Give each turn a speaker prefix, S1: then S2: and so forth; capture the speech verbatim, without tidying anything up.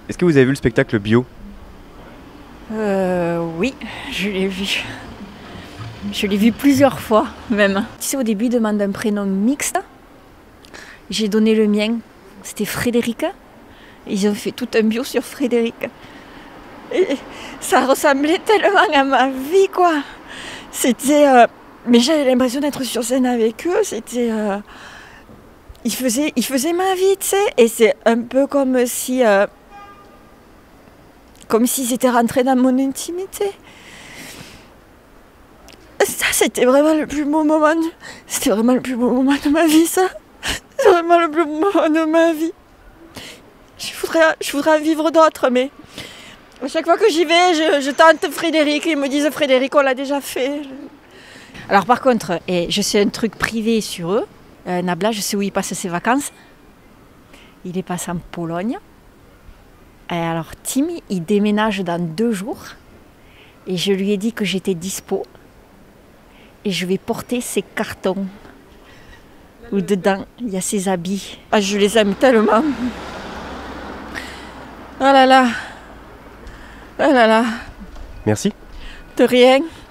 S1: Est-ce que vous avez vu le spectacle Bio?
S2: Euh, oui, je l'ai vu. Je l'ai vu plusieurs fois même. Tu sais, au début, ils demandent un prénom mixte. J'ai donné le mien. C'était Frédéric. Ils ont fait tout un bio sur Frédéric. Et ça ressemblait tellement à ma vie, quoi. C'était... Euh... Mais j'avais l'impression d'être sur scène avec eux. C'était... Euh... Ils faisaient, ils faisaient ma vie, tu sais. Et c'est un peu comme si... Euh... Comme s'ils étaient rentrés dans mon intimité. Ça, c'était vraiment le plus beau moment. De... C'était vraiment le plus beau moment de ma vie, ça. C'est vraiment le plus beau moment de ma vie. Je voudrais, je voudrais vivre d'autres, mais à chaque fois que j'y vais, je, je tente Frédéric. Ils me disent Frédéric, on l'a déjà fait. Alors par contre, et je sais un truc privé sur eux. Euh, Nabla, je sais où il passe ses vacances. Il les passe en Pologne. Et alors Tim, il déménage dans deux jours. Et je lui ai dit que j'étais dispo. Et je vais porter ses cartons. Où dedans, il y a ses habits. Ah, je les aime tellement. Oh là là. Oh là là.
S1: Merci.
S2: De rien.